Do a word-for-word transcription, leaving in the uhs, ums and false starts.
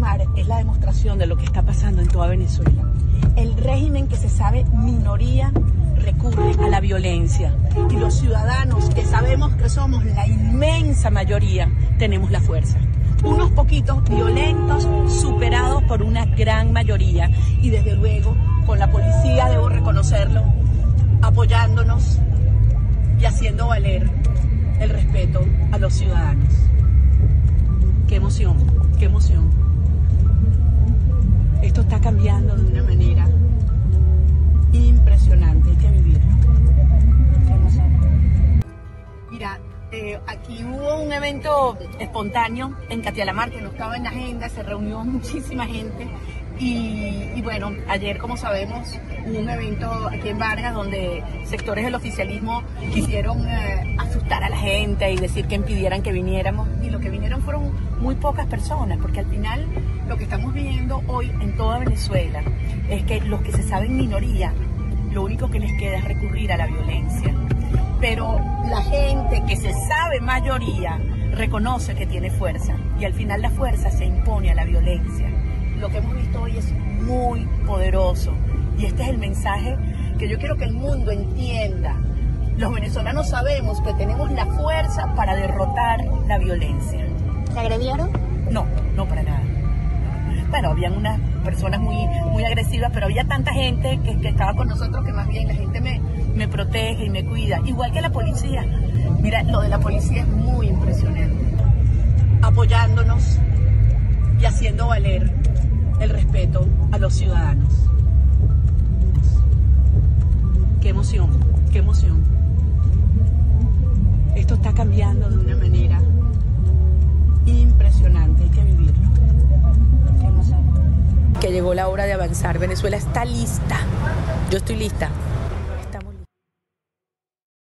Mar es la demostración de lo que está pasando en toda Venezuela. El régimen que se sabe minoría recurre a la violencia y los ciudadanos que sabemos que somos la inmensa mayoría tenemos la fuerza. Unos poquitos violentos superados por una gran mayoría y desde luego con la policía, debo reconocerlo, apoyándonos y haciendo valer el respeto a los ciudadanos. Qué emoción, qué emoción. Esto está cambiando de una manera impresionante, hay que vivirlo. Qué emoción. Mira, eh, aquí hubo un evento espontáneo en Catialamar que no estaba en la agenda, se reunió muchísima gente y, y bueno, ayer, como sabemos, hubo un evento aquí en Vargas donde sectores del oficialismo quisieron eh, asustar a la gente y decir que impidieran que viniéramos, y lo que vinieron fueron muy pocas personas, porque al final lo que estamos viendo hoy en toda Venezuela es que los que se saben minoría, lo único que les queda es recurrir a la violencia. Pero la gente que se sabe mayoría reconoce que tiene fuerza y al final la fuerza se impone a la violencia. Lo que hemos visto hoy es muy poderoso y este es el mensaje que yo quiero que el mundo entienda. Los venezolanos sabemos que tenemos la fuerza para derrotar la violencia. ¿Se agredieron? No, no para nada. Bueno, habían unas personas muy, muy agresivas, pero había tanta gente que, que estaba con nosotros que más bien la gente me, me protege y me cuida, igual que la policía. Mira, lo de la policía es muy impresionante. Apoyándonos y haciendo valer el respeto a los ciudadanos. Qué emoción, qué emoción. Esto está cambiando de una manera impresionante, hay que vivirlo. Qué emoción. Que llegó la hora de avanzar. Venezuela está lista. Yo estoy lista.